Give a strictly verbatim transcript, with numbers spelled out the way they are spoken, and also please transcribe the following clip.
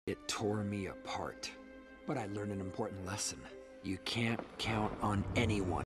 It tore me apart. But I learned an important lesson. You can't count on anyone.